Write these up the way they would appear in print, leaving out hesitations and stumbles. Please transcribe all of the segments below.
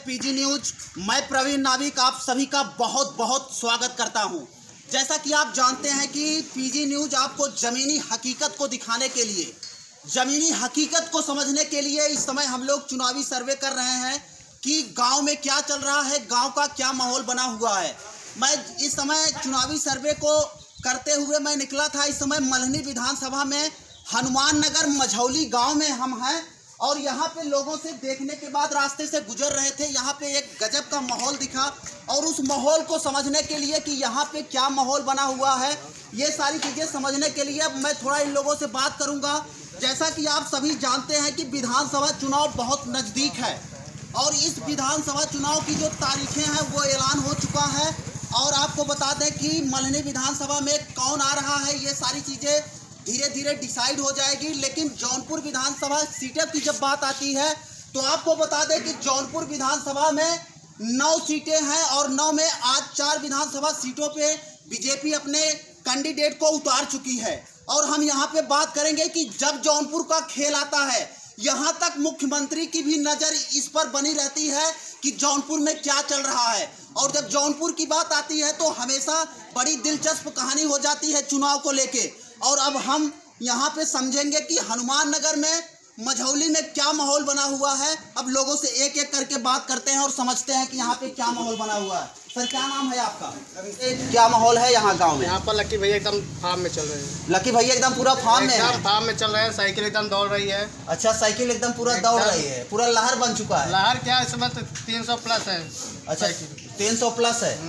PG news. मैं प्रवीण नाविक आप सभी का बहुत बहुत स्वागत करता हूं। जैसा कि आप जानते हैं कि पीजी न्यूज आपको ज़मीनी हकीकत को दिखाने के लिए, ज़मीनी हकीकत को समझने के लिए इस समय हम लोग चुनावी सर्वे कर रहे हैं कि गांव में क्या चल रहा है, गांव का क्या माहौल बना हुआ है। मैं इस समय चुनावी सर्वे को करते हुए मैं निकला था। इस समय मल्हनी विधानसभा में हनुमान नगर मझौली गाँव में हम हैं और यहाँ पे लोगों से देखने के बाद रास्ते से गुजर रहे थे। यहाँ पे एक गजब का माहौल दिखा और उस माहौल को समझने के लिए कि यहाँ पे क्या माहौल बना हुआ है, ये सारी चीज़ें समझने के लिए मैं थोड़ा इन लोगों से बात करूँगा। जैसा कि आप सभी जानते हैं कि विधानसभा चुनाव बहुत नज़दीक है और इस विधानसभा चुनाव की जो तारीखें हैं वो ऐलान हो चुका है। और आपको बता दें कि मल्हनी विधानसभा में कौन आ रहा है, ये सारी चीज़ें धीरे धीरे डिसाइड हो जाएगी। लेकिन जौनपुर विधानसभा सीटें की जब बात आती है तो आपको बता दें कि जौनपुर विधानसभा में 9 सीटें हैं और 9 में आज 4 विधानसभा सीटों पे बीजेपी अपने कैंडिडेट को उतार चुकी है। और हम यहाँ पे बात करेंगे कि जब जौनपुर का खेल आता है, यहाँ तक मुख्यमंत्री की भी नज़र इस पर बनी रहती है कि जौनपुर में क्या चल रहा है। और जब जौनपुर की बात आती है तो हमेशा बड़ी दिलचस्प कहानी हो जाती है चुनाव को लेके। और अब हम यहाँ पे समझेंगे कि हनुमान नगर में मझौली में क्या माहौल बना हुआ है। अब लोगों से एक एक करके बात करते हैं और समझते हैं कि यहाँ पे क्या माहौल बना हुआ है। सर, क्या नाम है आपका? क्या माहौल है यहाँ गांव में? यहाँ पर लकी भैया एकदम फार्म में चल रहे हैं। लकी भैया एकदम पूरा फार्म में है? फार्म में चल रहे हैं। साइकिल एकदम दौड़ रही है। अच्छा, साइकिल एकदम पूरा दौड़ रही है, पूरा लहर बन चुका है। लहर क्या इस समय 300 प्लस है। अच्छा, 300 प्लस है।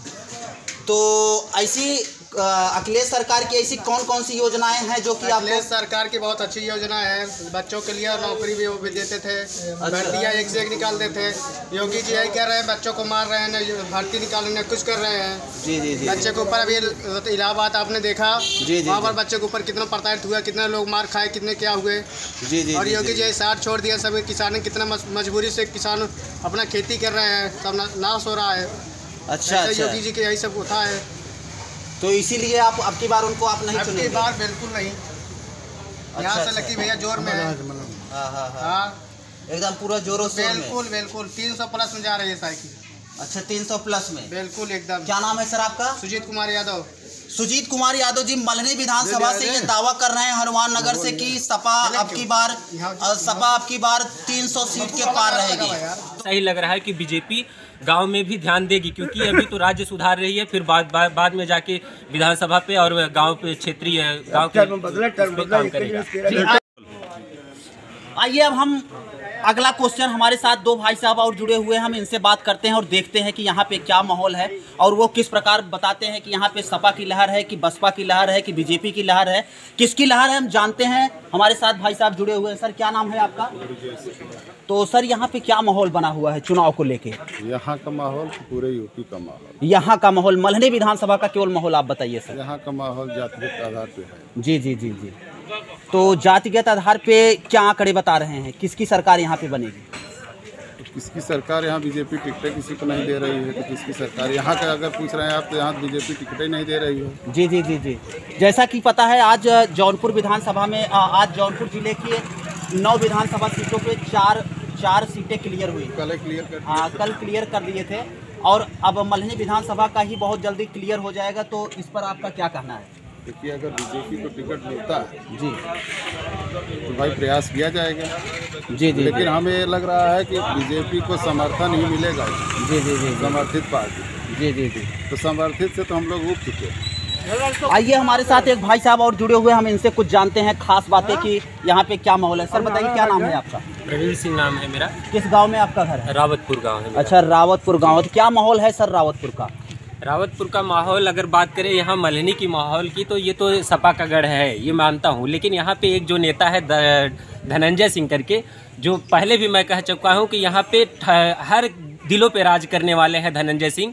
तो ऐसी अखिलेश सरकार की ऐसी कौन कौन सी योजनाएं हैं जो कि अखिलेश सरकार की बहुत अच्छी योजना है। बच्चों के लिए नौकरी भी वो भी देते थे। भर्तियाँ एक से एक निकालते थे। योगी जी यही कह रहे हैं, बच्चों को मार रहे हैं, न भर्ती निकालने न कुछ कर रहे हैं। जी जी जी। बच्चे के ऊपर अभी इलाहाबाद आपने देखा, वहाँ पर बच्चे के ऊपर कितना प्रताड़ित हुआ, कितने लोग मार खाए, कितने क्या हुए। जी जी। और योगी जी साथ छोड़ दिया। सभी किसान कितना मजबूरी से किसान अपना खेती कर रहे हैं, सब नाश हो रहा है। अच्छा, योगी जी के यही सब होता है। तो इसीलिए आप अब की बार उनको आप नहीं चुनेंगे? अब की बार बिल्कुल नहीं। यहाँ से लकी भैया जोर में है। हाँ, एकदम पूरा जोरों से। बिल्कुल 300 प्लस में जा रही है साइकिल। अच्छा, 300 प्लस में? बिल्कुल एकदम। क्या नाम है सर आपका? सुजीत कुमार यादव। सुजीत कुमार यादव जी मल्हनी विधानसभा से ये दावा कर रहे हैं हनुमान नगर से कि सपा अब की बार 300 सीट के पार रहेगी। सही लग रहा है कि बीजेपी गांव में भी ध्यान देगी, क्योंकि अभी तो राज्य सुधार रही है, फिर बाद में जाके विधानसभा पे और गांव पे क्षेत्रीय गांव के काम करेगा। आइए अब हम अगला क्वेश्चन, हमारे साथ 2 भाई साहब और जुड़े हुए हैं, हम इनसे बात करते हैं और देखते हैं कि यहाँ पे क्या माहौल है और वो किस प्रकार बताते हैं कि यहाँ पे सपा की लहर है कि बसपा की लहर है कि बीजेपी की लहर है, किसकी लहर है हम जानते हैं। हमारे साथ भाई साहब जुड़े हुए हैं। सर, क्या नाम है आपका? तो सर, यहाँ पे क्या माहौल बना हुआ है चुनाव को लेके? यहाँ का माहौल पूरे यूपी का माहौल। यहाँ का माहौल, मल्हनी विधानसभा का केवल माहौल आप बताइए सर। यहाँ का माहौल जातिगत आधार पे है। जी जी जी जी। तो जातिगत आधार पे क्या आंकड़े बता रहे हैं, किसकी सरकार यहाँ पे बनेगी? तो किसकी सरकार यहाँ बीजेपी टिकटें किसी को नहीं दे रही है, तो किसकी सरकार यहाँ का अगर पूछ रहे हैं आप, तो यहाँ बीजेपी टिकटें नहीं दे रही है। जी जी जी जी। जैसा कि पता है आज जौनपुर विधानसभा में आज जौनपुर जिले के 9 विधानसभा सीटों पे 4 सीटें क्लियर हुई। कल क्लियर कर कल क्लियर कर दिए थे और अब मल्हनी विधानसभा का ही बहुत जल्दी क्लियर हो जाएगा। तो इस पर आपका क्या कहना है? देखिए, अगर बीजेपी को टिकट मिलता है जी तो भाई प्रयास किया जाएगा। जी जी। लेकिन हमें लग रहा है कि बीजेपी को समर्थन ही मिलेगा। जी जी जी। समर्थित पार्टी। जी जी जी। तो समर्थित से तो हम लोग उब चुके हैं। आइए हमारे साथ एक भाई साहब और जुड़े हुए, हम इनसे कुछ जानते हैं खास बातें कि यहाँ पे क्या माहौल है। सर बताइए, क्या नाम है आपका? प्रवीण सिंह नाम है मेरा। किस गांव में आपका घर है? रावतपुर गांव है मेरा। अच्छा, रावतपुर गांव। क्या माहौल है सर रावतपुर का? रावतपुर का माहौल अगर बात करें यहाँ मल्हनी की माहौल की, तो ये तो सपा का गढ़ है, ये मानता हूँ। लेकिन यहाँ पे एक जो नेता है धनंजय सिंह करके, जो पहले भी मैं कह चुका हूँ कि यहाँ पे हर दिलों पे राज करने वाले हैं धनंजय सिंह,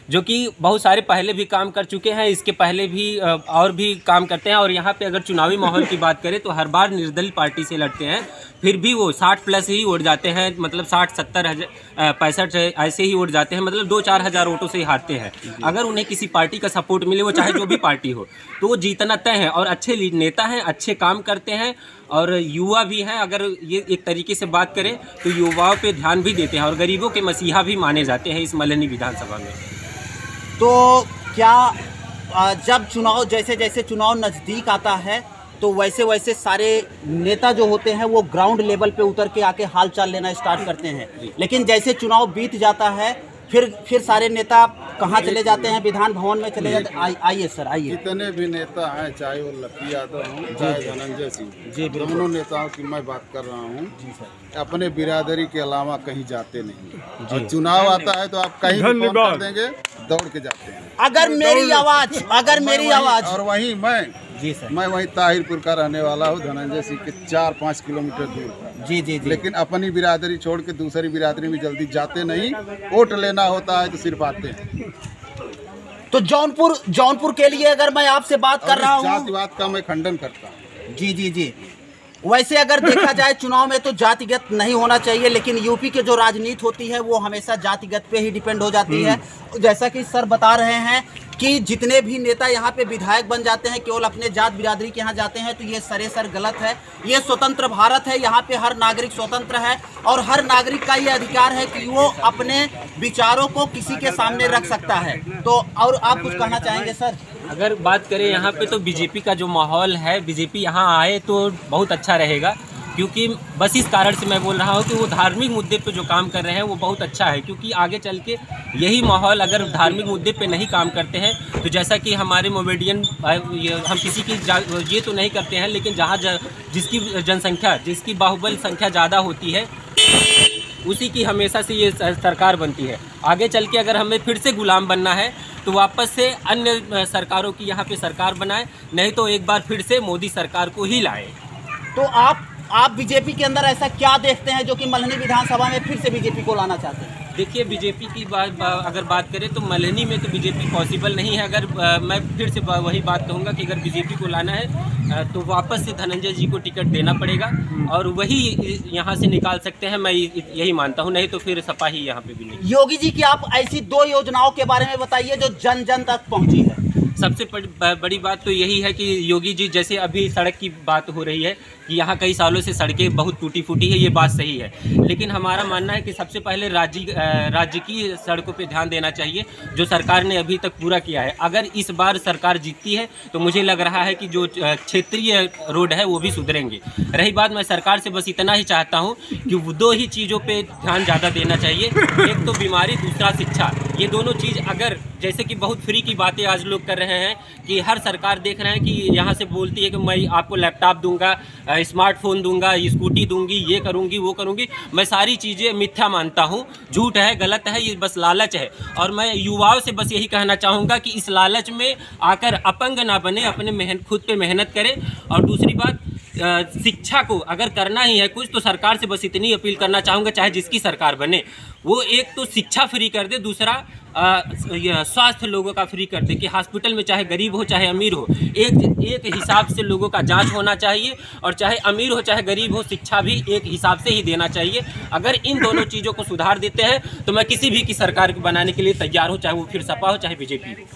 जो कि बहुत सारे पहले भी काम कर चुके हैं, इसके पहले भी और भी काम करते हैं। और यहाँ पे अगर चुनावी माहौल की बात करें तो हर बार निर्दलीय पार्टी से लड़ते हैं, फिर भी वो 60 प्लस ही वोट जाते हैं, मतलब 60, 70, 65 ऐसे ही वोट जाते हैं, मतलब 2-4 हज़ार वोटों से ही हारते हैं। अगर उन्हें किसी पार्टी का सपोर्ट मिले, वो चाहे जो भी पार्टी हो, तो वो जीतना तय है। और अच्छे नेता हैं, अच्छे काम करते हैं और युवा भी हैं। अगर ये एक तरीके से बात करें तो युवाओं पे ध्यान भी देते हैं और गरीबों के मसीहा भी माने जाते हैं इस मल्हनी विधानसभा में। तो क्या जब चुनाव जैसे जैसे चुनाव नज़दीक आता है तो वैसे वैसे सारे नेता जो होते हैं वो ग्राउंड लेवल पे उतर के आके हाल चाल लेना स्टार्ट करते हैं, लेकिन जैसे चुनाव बीत जाता है फिर सारे नेता कहाँ चले जाते हैं? विधान भवन में चले जाते हैं। आइए सर, आइए। जितने भी नेता हैं, चाहे वो लकी यादव हों, चाहे धनंजय सिंह, जी, दोनों नेताओं की मैं बात कर रहा हूँ, अपने बिरादरी के अलावा कहीं जाते नहीं। और चुनाव आता है तो आप कहीं भी फोन कर देंगे, दौड़ के जाते हैं। अगर मेरी आवाज और वहीं मैं जी सर, मैं वहीं ताहिरपुर का रहने वाला हूँ, धनंजय सिंह के 4-5 किलोमीटर दूर। जी जी जी। लेकिन अपनी बिरादरी छोड़ के दूसरी बिरादरी में जल्दी जाते नहीं। वोट लेना होता है तो सिर्फ आते हैं। तो जौनपुर के लिए अगर मैं आपसे बात कर रहा हूँ, जातिवाद का मैं खंडन करता हूँ। जी जी जी। वैसे अगर देखा जाए चुनाव में तो जातिगत नहीं होना चाहिए, लेकिन यूपी के जो राजनीति होती है वो हमेशा जातिगत पे ही डिपेंड हो जाती है। जैसा कि सर बता रहे हैं कि जितने भी नेता यहाँ पे विधायक बन जाते हैं केवल अपने जात बिरादरी के यहाँ जाते हैं, तो ये सरेसर गलत है। ये स्वतंत्र भारत है, यहाँ पे हर नागरिक स्वतंत्र है और हर नागरिक का ये अधिकार है कि वो अपने विचारों को किसी के सामने रख सकता है। तो और आप कुछ कहना चाहेंगे सर? अगर बात करें यहाँ पे तो बीजेपी का जो माहौल है, बीजेपी यहाँ आए तो बहुत अच्छा रहेगा, क्योंकि बस इस कारण से मैं बोल रहा हूँ कि वो धार्मिक मुद्दे पे जो काम कर रहे हैं वो बहुत अच्छा है। क्योंकि आगे चल के यही माहौल अगर धार्मिक मुद्दे पे नहीं काम करते हैं तो जैसा कि हमारे मोमेडियन हम किसी की ये तो नहीं करते हैं, लेकिन जहाँ जिसकी जनसंख्या, जिसकी बाहुबल संख्या ज़्यादा होती है उसी की हमेशा से ये सरकार बनती है। आगे चल के अगर हमें फिर से गुलाम बनना है तो वापस से अन्य सरकारों की यहाँ पे सरकार बनाए, नहीं तो एक बार फिर से मोदी सरकार को ही लाए। तो आप बीजेपी के अंदर ऐसा क्या देखते हैं जो कि मल्हनी विधानसभा में फिर से बीजेपी को लाना चाहते हैं? देखिए, बीजेपी की अगर बात करें तो मल्हनी में तो बीजेपी पॉसिबल नहीं है। अगर मैं फिर से वही बात कहूँगा कि अगर बीजेपी को लाना है तो वापस से धनंजय जी को टिकट देना पड़ेगा और वही यहाँ से निकाल सकते हैं, मैं यही मानता हूँ। नहीं तो फिर सपा ही यहाँ पे भी नहीं। योगी जी की आप ऐसी 2 योजनाओं के बारे में बताइए जो जन जन तक पहुँची है। सबसे बड़ी बात तो यही है कि योगी जी, जैसे अभी सड़क की बात हो रही है कि यहाँ कई सालों से सड़कें बहुत टूटी फूटी है, ये बात सही है, लेकिन हमारा मानना है कि सबसे पहले राज्य की सड़कों पे ध्यान देना चाहिए जो सरकार ने अभी तक पूरा किया है। अगर इस बार सरकार जीतती है तो मुझे लग रहा है कि जो क्षेत्रीय रोड है वो भी सुधरेंगे। रही बात, मैं सरकार से बस इतना ही चाहता हूँ कि वो 2 ही चीज़ों पर ध्यान ज़्यादा देना चाहिए, एक तो बीमारी, दूसरा शिक्षा। ये दोनों चीज़ अगर, जैसे कि बहुत फ्री की बातें आज लोग कर रहे हैं कि हर सरकार देख रहे हैं कि यहाँ से बोलती है कि मैं आपको लैपटॉप दूंगा, स्मार्टफोन दूंगा, स्कूटी दूंगी, ये करूंगी, वो करूंगी। मैं सारी चीज़ें मिथ्या मानता हूँ, झूठ है, गलत है, ये बस लालच है। और मैं युवाओं से बस यही कहना चाहूँगा कि इस लालच में आकर अपंग ना बने, अपने खुद पे मेहनत करें। और दूसरी बात, शिक्षा को अगर करना ही है कुछ तो सरकार से बस इतनी अपील करना चाहूँगा, चाहे जिसकी सरकार बने, वो एक तो शिक्षा फ्री कर दे, दूसरा स्वास्थ्य लोगों का फ्री कर दे कि हॉस्पिटल में चाहे गरीब हो चाहे अमीर हो, एक हिसाब से लोगों का जांच होना चाहिए, और चाहे अमीर हो चाहे गरीब हो, शिक्षा भी एक हिसाब से ही देना चाहिए। अगर इन दोनों चीज़ों को सुधार देते हैं तो मैं किसी भी की सरकार बनाने के लिए तैयार हूँ, चाहे वो फिर सपा हो चाहे बीजेपी हो।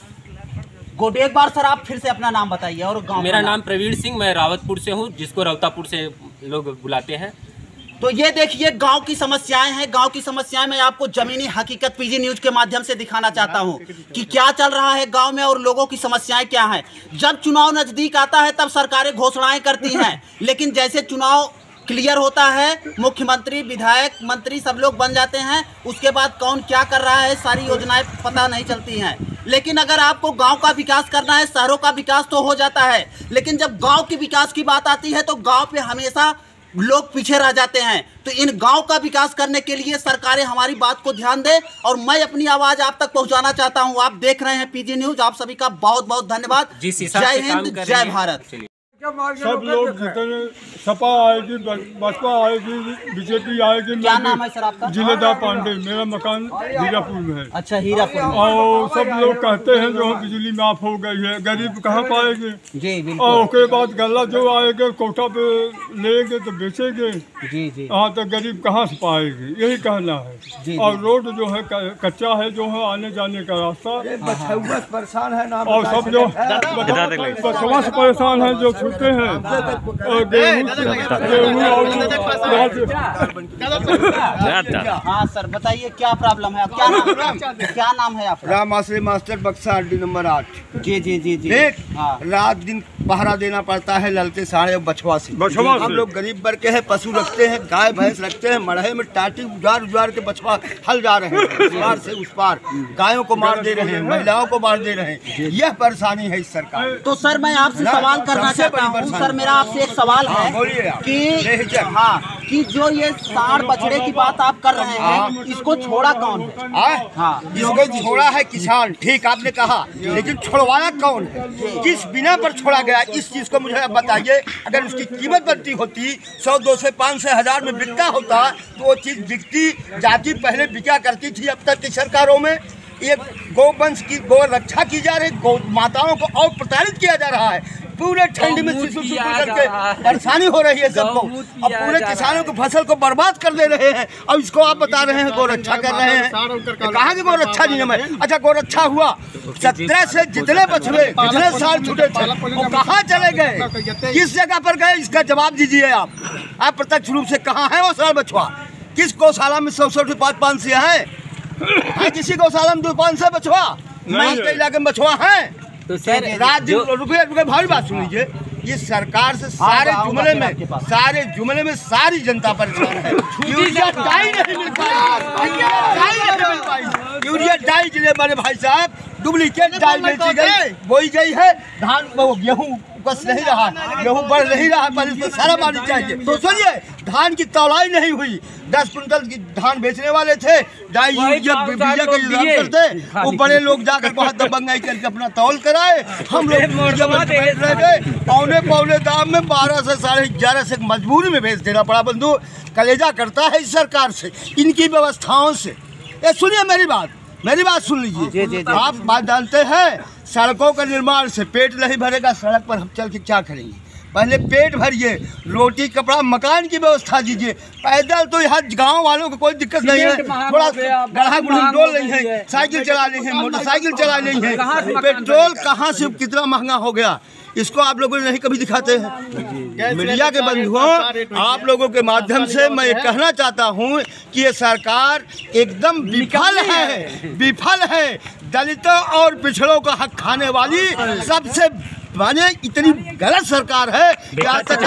गुड, एक बार सर आप फिर से अपना नाम बताइए और गाँव। मेरा नाम प्रवीण सिंह, मैं रावतपुर से हूँ, जिसको रौतापुर से लोग बुलाते हैं। तो ये देखिए गांव की समस्याएं हैं। गांव की समस्याएं मैं आपको जमीनी हकीकत पीजी न्यूज के माध्यम से दिखाना चाहता हूं कि क्या चल रहा है गांव में और लोगों की समस्याएं क्या हैं। जब चुनाव नजदीक आता है तब सरकारें घोषणाएं करती हैं, लेकिन जैसे चुनाव क्लियर होता है, मुख्यमंत्री, विधायक, मंत्री सब लोग बन जाते हैं, उसके बाद कौन क्या कर रहा है सारी योजनाएं पता नहीं चलती हैं। लेकिन अगर आपको गांव का विकास करना है, शहरों का विकास तो हो जाता है, लेकिन जब गांव के विकास की बात आती है तो गांव पे हमेशा लोग पीछे रह जाते हैं। तो इन गांव का विकास करने के लिए सरकारें हमारी बात को ध्यान दें और मैं अपनी आवाज आप तक पहुंचाना चाहता हूं। आप देख रहे हैं पीजी न्यूज, आप सभी का बहुत बहुत धन्यवाद। जय हिंद, जय भारत। सब लोग जितने सपा आएगी, बसपा आएगी, बीजेपी आएगी। क्या नाम है सर आपका? जिलेदार पांडे, मेरा मकान हीरापुर में है। अच्छा, हीरापुर में। और सब लोग कहते हैं जो बिजली माफ हो गई है, गरीब कहाँ पाएंगे जी बिल्कुल। और उसके बाद गल्ला जो आएंगे कोटा पे लेंगे तो बेचेंगे। जी जी। हाँ, तो गरीब कहाँ से पाएंगे, यही कहना है। और रोड जो है कच्चा है, जो है आने जाने का रास्ता परेशान है ना। और सब जो बचवा से परेशान है, जो छूटे हैं हाँ सर, बताइए क्या प्रॉब्लम है, क्या नाम है आपका? राम आश्रय मास्टर बक्सा अड्डी नंबर 8। जी जी जी जी। हाँ। रात दिन पहरा देना पड़ता है ललते साढ़े बछवा से। हम लोग गरीब वर्ग के हैं, पशु रखते हैं, गाय भैंस रखते हैं, मड़हे में टाटी उजाड़ के बछवा हल जा रहे हैं, इस पार से उस पार गायों को मार दे रहे हैं, महिलाओं को मार दे रहे हैं। यह परेशानी है इस सरकार। तो सर मैं आपसे सवाल करना चाहता हूँ। सर मेरा आपसे एक सवाल है कि हाँ, कि जो ये साढ़ बछड़े की बात आप कर रहे हैं, इसको छोड़ा कौन है? हाँ, इसको छोड़ा है किसान, ठीक आपने कहा, लेकिन छोड़वाया कौन है, किस बिना पर छोड़ा गया, इस चीज को मुझे बताइए। अगर उसकी कीमत बनती होती, 100, 200, 500, 1000 में बिकता होता तो वो चीज बिकती जाती, पहले बिका करती थी। अब तक की सरकारों में एक गौवंश की गौ रक्षा की जा रही, गौ माताओं को और प्रताड़ित किया जा रहा है। पूरे ठंड में शिशु करके परेशानी हो रही है सबको, अब पूरे किसानों की फसल को बर्बाद कर दे रहे हैं। अब इसको आप बता रहे हैं गौ रक्षा कर रहे हैं, कहाँ की गौ रक्षा नियम है? अच्छा, गौ रक्षा हुआ, 17 से जितने बछड़े जितने साल छूटे थे वो कहाँ चले गए, किस जगह पर गए, इसका जवाब दीजिए आप प्रत्यक्ष रूप से। कहाँ है वो साल बछवा? किस गौशाला में 100 500 से है? किसी गौशाला में 200-500 बछवा के इलाके में बछवा है? तो सर रुपये भारी बात सुन लीजिए। ये सरकार से सारे जुमले में सारी जनता परेशान है। यूरिया डाई नहीं मिल पाई, यूरिया डाई जिले बड़े भाई साहब डुप्लीकेट डाई बेची गई, बोई गई है। धान गेहूँ बस नहीं रहा, गेहूँ बढ़ नहीं रहा, पर इसमें सारा पानी चाहिए। तो सुनिए, धान की तौलाई नहीं हुई, 10 कुंटल की धान बेचने वाले थे, डाई यूरिया बीजा का इंतजाम करते, वो बड़े लोग जाकर बहुत दबंगाई करके अपना तौल कराए। हम लोग रह गए पौने दाम में 12 से 11.5 से मजबूरी में बेच देना पड़ा। बंधु कलेजा करता है इस सरकार से, इनकी व्यवस्थाओं से। ये सुनिए मेरी बात सुन लीजिए। आप बात जानते हैं, सड़कों का निर्माण से पेट नहीं भरेगा, सड़क पर हम चल के क्या करेंगे? पहले पेट भरिए, रोटी कपड़ा मकान की व्यवस्था दीजिए। पैदल तो यहाँ गांव वालों को कोई दिक्कत नहीं है, थोड़ा गढ़ा गुढ़ा डोल नहीं है, साइकिल चला नहीं है, मोटरसाइकिल चला नहीं है। पेट्रोल कहाँ से कितना महंगा हो गया, इसको आप लोगों ने नहीं कभी दिखाते हैं। मीडिया के बंधुओं, आप लोगों के माध्यम से मैं ये कहना चाहता हूँ कि ये सरकार एकदम विफल है। दलितों और पिछड़ों का हक खाने वाली सबसे माने इतनी गलत सरकार है कि आज तक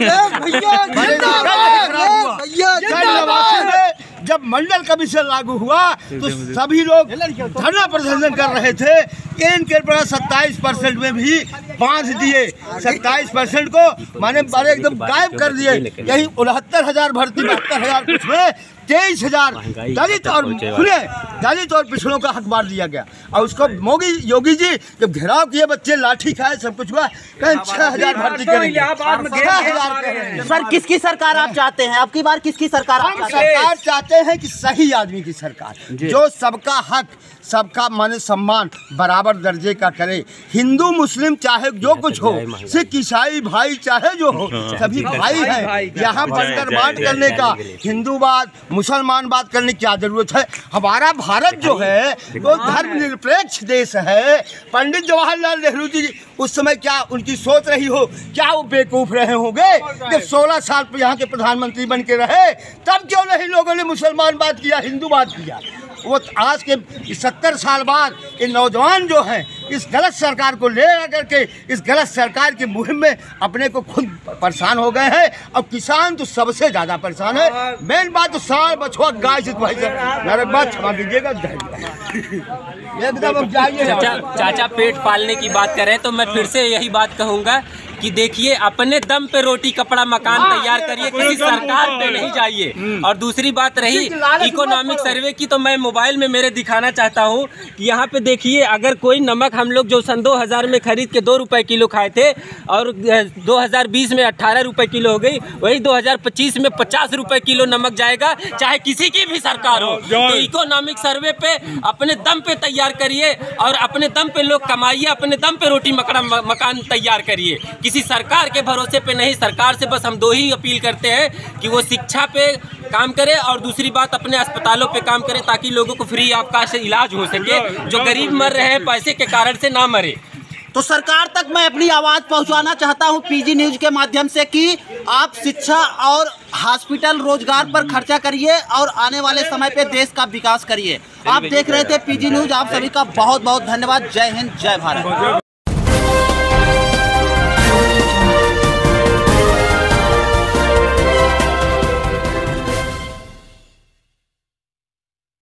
जब मंडल कमीशन लागू हुआ तो सभी लोग धरना प्रदर्शन कर रहे थे। इनके 27% में भी बांध दिए, 27% को माने बारे एकदम गायब कर दिए। यही 69,000 भर्ती, 72,000 कुछ में 23,000 दलित और पिछड़ों का हक बांट दिया गया। और उसको योगी जी जब घेराव किए, बच्चे लाठी खाए, सब कुछ हुआ, कहीं 6,000 भर्ती करेंगे। 6,000 सर किसकी सरकार आप चाहते हैं? आपकी बार किसकी सरकार आप सरकार चाहते हैं? कि सही आदमी की सरकार, जो सबका हक, सबका माने सम्मान बराबर दर्जे का करे। हिंदू मुस्लिम चाहे जो कुछ हो, सिख ईसाई भाई चाहे जो हो, सभी भाई हैं। यहाँ बंटर बांट करने का, हिंदूवाद मुसलमानवाद करने की क्या जरूरत है? हमारा भारत जो है वो धर्मनिरपेक्ष देश है। पंडित जवाहरलाल नेहरू जी उस समय क्या उनकी सोच रही हो, क्या वो बेवकूफ रहे होंगे जब 16 साल यहाँ के प्रधानमंत्री बन के रहे? तब क्यों नहीं लोगों ने मुसलमानवाद किया, हिंदूवाद किया? वो आज के 70 साल बाद ये नौजवान जो हैं इस गलत सरकार को ले आकर के इस गलत सरकार की मुहिम में अपने को खुद परेशान हो गए हैं। अब किसान तो सबसे ज़्यादा परेशान है। मेन बात तो साल बछवा गाय से भाई साहब बात क्षमा कीजिएगा एकदम। अब जाइए चाचा पेट पालने की बात करें तो मैं फिर से यही बात कहूँगा कि देखिए अपने दम पे रोटी कपड़ा मकान तैयार करिए, किसी सरकार पे नहीं जाइए। और दूसरी बात रही इकोनॉमिक सर्वे की, तो मैं मोबाइल में मेरे दिखाना चाहता हूँ कि यहाँ पे देखिए, अगर कोई नमक हम लोग जो सन 2000 में खरीद के 2 रुपए किलो खाए थे और 2020 में 18 रुपए किलो हो गई, वही 2025 में 50 रुपए किलो नमक जाएगा, चाहे किसी की भी सरकार हो। तो इकोनॉमिक सर्वे पे अपने दम पे तैयार करिए और अपने दम पे लोग कमाइए, अपने दम पे रोटी मकान तैयार करिए, किसी सरकार के भरोसे पे नहीं। सरकार से बस हम 2 ही अपील करते हैं कि वो शिक्षा पे काम करे और दूसरी बात अपने अस्पतालों पे काम करे, ताकि लोगों को फ्री ऑफ कास्ट इलाज हो सके, जो गरीब मर रहे हैं पैसे के कारण से ना मरे। तो सरकार तक मैं अपनी आवाज़ पहुंचाना चाहता हूं पीजी न्यूज़ के माध्यम से कि आप शिक्षा और हॉस्पिटल रोजगार पर खर्चा करिए और आने वाले समय पे देश का विकास करिए। आप देख रहे थे पीजी न्यूज़। आप सभी का बहुत बहुत धन्यवाद। जय हिंद, जय भारत।